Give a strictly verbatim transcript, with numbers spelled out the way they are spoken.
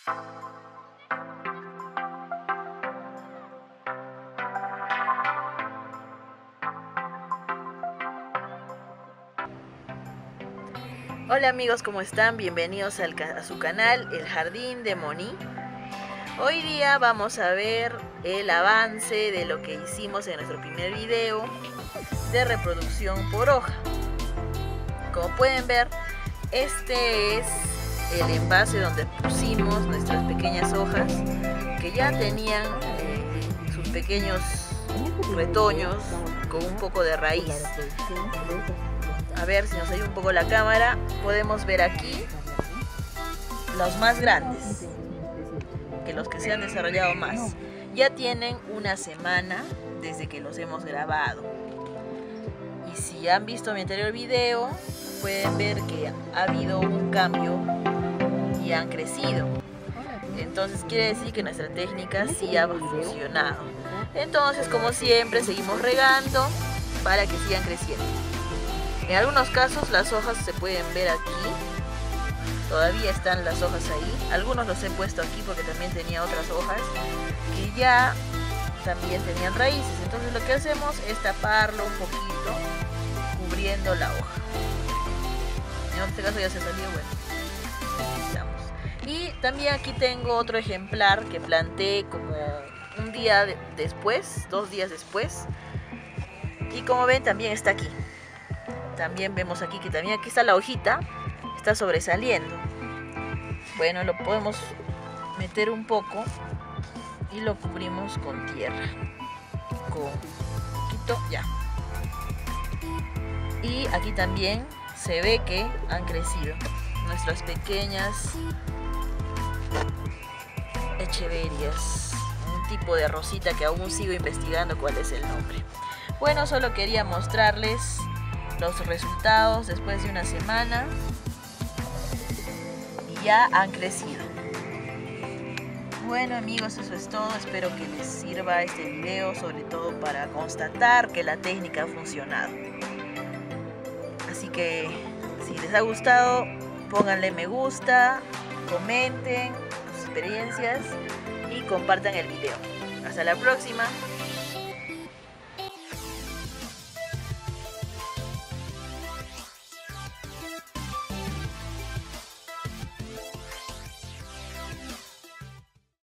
Hola amigos, ¿cómo están? Bienvenidos al a su canal El Jardín de Moni. Hoy día vamos a ver el avance de lo que hicimos en nuestro primer video de reproducción por hoja. Como pueden ver, este es el envase donde pusimos nuestras pequeñas hojas que ya tenían eh, sus pequeños retoños con un poco de raíz. A ver si nos ayuda un poco la cámara, podemos ver aquí los más grandes, que los que se han desarrollado más. Ya tienen una semana desde que los hemos grabado. Y si han visto mi anterior video, pueden ver que ha habido un cambio y han crecido. Entonces quiere decir que nuestra técnica sí ha funcionado. Entonces, como siempre, seguimos regando para que sigan creciendo. En algunos casos las hojas se pueden ver aquí, todavía están las hojas ahí. Algunos los he puesto aquí porque también tenía otras hojas que ya también tenían raíces. Entonces lo que hacemos es taparlo un poquito, cubriendo la hoja. En este caso ya se salió, bueno, estamos. Y también aquí tengo otro ejemplar que planté como un día de después, dos días después. Y como ven, también está aquí. También vemos aquí que también aquí está la hojita, está sobresaliendo. Bueno, lo podemos meter un poco y lo cubrimos con tierra, con un poquito, ya. Y aquí también se ve que han crecido nuestras pequeñas echeverias, un tipo de rosita que aún sigo investigando cuál es el nombre. Bueno, solo quería mostrarles los resultados después de una semana y ya han crecido. Bueno amigos, eso es todo. Espero que les sirva este video, sobre todo para constatar que la técnica ha funcionado. Así que si les ha gustado, pónganle me gusta, comenten sus experiencias y compartan el video. Hasta la próxima.